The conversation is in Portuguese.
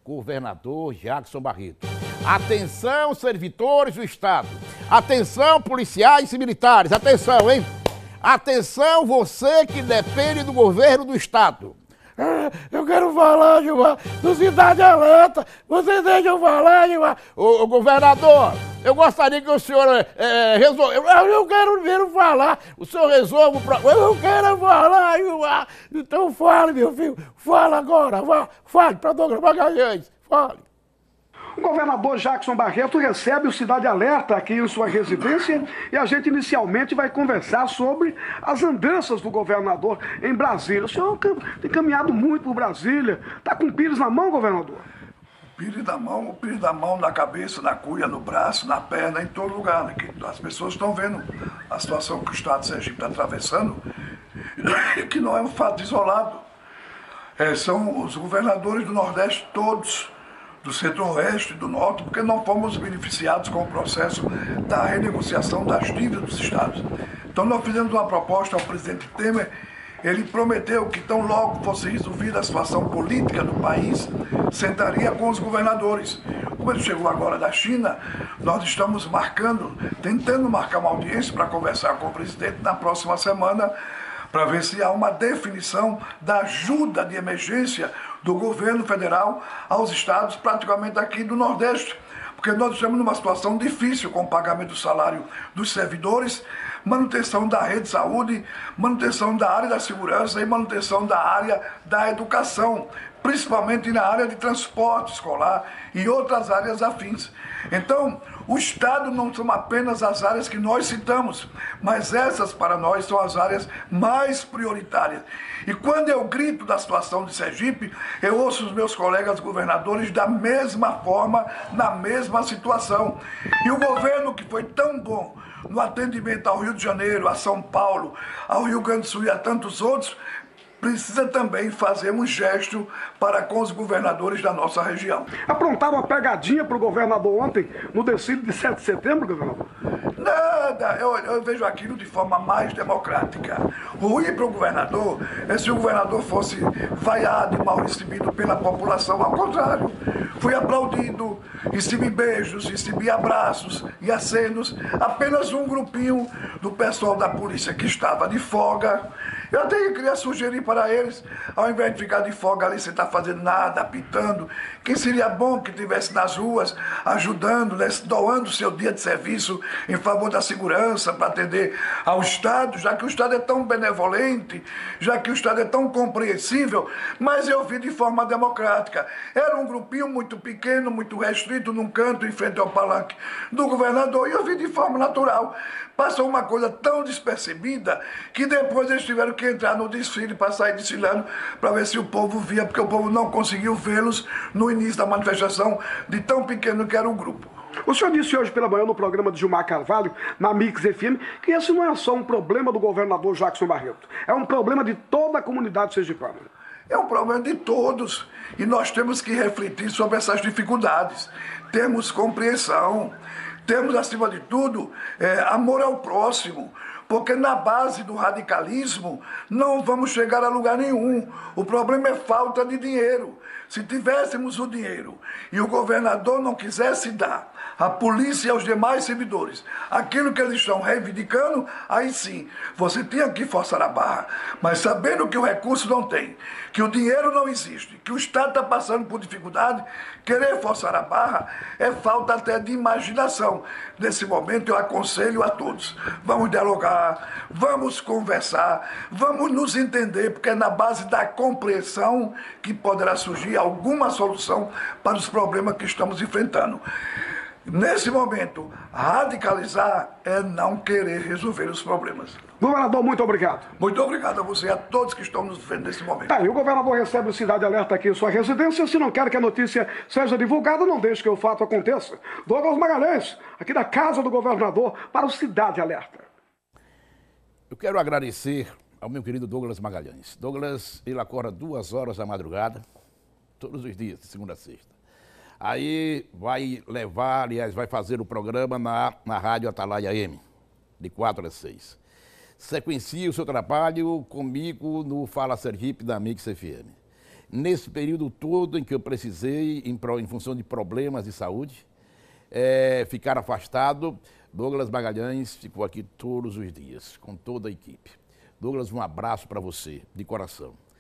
governador Jackson Barreto. Atenção, servidores do Estado. Atenção, policiais e militares. Atenção, hein? Atenção, você que depende do governo do Estado. Eu quero falar, Gilmar, do Cidade Alerta. Você deixa eu falar, Gilmar. Ô, governador, eu gostaria que o senhor resolva. Eu quero ver falar. O senhor resolva o problema. Eu quero falar, Gilmar. Então fale, meu filho. Fala agora. Fale para Douglas Magalhães. Fale. O governador Jackson Barreto recebe o Cidade Alerta aqui em sua residência e a gente inicialmente vai conversar sobre as andanças do governador em Brasília. O senhor tem caminhado muito por Brasília. Está com o pires na mão, governador? O pires da mão, na cabeça, na cuia, no braço, na perna, em todo lugar. Né? As pessoas estão vendo a situação que o Estado de Sergipe está atravessando, que não é um fato isolado. São os governadores do Nordeste todos, do Centro-Oeste e do Norte, porque não fomos beneficiados com o processo da renegociação das dívidas dos estados. Então nós fizemos uma proposta ao presidente Temer, ele prometeu que tão logo fosse resolvida a situação política do país, sentaria com os governadores. Como ele chegou agora da China, nós estamos tentando marcar uma audiência para conversar com o presidente na próxima semana, para ver se há uma definição da ajuda de emergência do governo federal aos estados, praticamente aqui do Nordeste. Porque nós estamos numa situação difícil com o pagamento do salário dos servidores, manutenção da rede de saúde, manutenção da área da segurança e manutenção da área da educação, principalmente na área de transporte escolar e outras áreas afins. Então, o Estado não são apenas as áreas que nós citamos, mas essas para nós são as áreas mais prioritárias. E quando eu grito da situação de Sergipe, eu ouço os meus colegas governadores da mesma forma, na mesma situação. E o governo que foi tão bom no atendimento ao Rio de Janeiro, a São Paulo, ao Rio Grande do Sul e a tantos outros, precisa também fazer um gesto para com os governadores da nossa região. Aprontaram uma pegadinha para o governador ontem, no desfile de 7 de setembro, governador? Nada, eu vejo aquilo de forma mais democrática. Ruim para o governador é se o governador fosse vaiado e mal recebido pela população. Ao contrário, fui aplaudido, recebi beijos, recebi abraços e acenos. Apenas um grupinho do pessoal da polícia que estava de folga. Eu até queria sugerir para eles, ao invés de ficar de folga ali sem estar fazendo nada, apitando, que seria bom que estivesse nas ruas, ajudando, né, doando seu dia de serviço em favor da segurança, para atender ao Estado, já que o Estado é tão benevolente, já que o Estado é tão compreensível, mas eu vi de forma democrática. Era um grupinho muito pequeno, muito restrito, num canto, em frente ao palanque do governador, e eu vi de forma natural. Passou uma coisa tão despercebida que depois eles tiveram que entrar no desfile para sair desfilando para ver se o povo via, porque o povo não conseguiu vê-los no início da manifestação de tão pequeno que era o grupo. O senhor disse hoje pela manhã no programa de Gilmar Carvalho, na Mix FM, que esse não é só um problema do governador Jackson Barreto, é um problema de toda a comunidade sergipana. É um problema de todos e nós temos que refletir sobre essas dificuldades, temos compreensão. Temos, acima de tudo, amor ao próximo, porque na base do radicalismo não vamos chegar a lugar nenhum. O problema é falta de dinheiro. Se tivéssemos o dinheiro e o governador não quisesse dar à polícia e aos demais servidores aquilo que eles estão reivindicando, aí sim, você tinha que forçar a barra. Mas sabendo que o recurso não tem, que o dinheiro não existe, que o Estado está passando por dificuldade, querer forçar a barra é falta até de imaginação. Nesse momento eu aconselho a todos, vamos dialogar, vamos conversar, vamos nos entender, porque é na base da compreensão que poderá surgir alguma solução para os problemas que estamos enfrentando. Nesse momento, radicalizar é não querer resolver os problemas. Governador, muito obrigado. Muito obrigado a você e a todos que estão nos vendo nesse momento. E o governador recebe o Cidade Alerta aqui em sua residência. Se não quer que a notícia seja divulgada, não deixe que o fato aconteça. Douglas Magalhães, aqui da casa do governador, para o Cidade Alerta. Eu quero agradecer ao meu querido Douglas Magalhães. Douglas, ele acorda 2 horas da madrugada, todos os dias, de segunda a sexta. Aí vai levar, aliás, vai fazer o programa na Rádio Atalaia M, de 4 às 6. Sequencia o seu trabalho comigo no Fala Sergipe da Mix FM. nesse período todo em que eu precisei, em função de problemas de saúde, ficar afastado. Douglas Magalhães ficou aqui todos os dias, com toda a equipe. Douglas, um abraço para você, de coração.